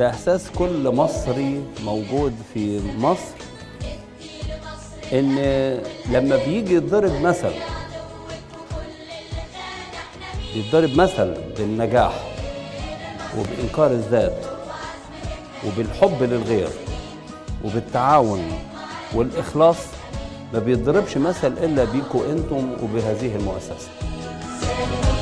ده إحساس كل مصري موجود في مصر، إن لما بيجي يتضرب مثل بالنجاح وبإنكار الذات وبالحب للغير وبالتعاون والإخلاص، ما بيتضربش مثل إلا بيكوا أنتم وبهذه المؤسسة.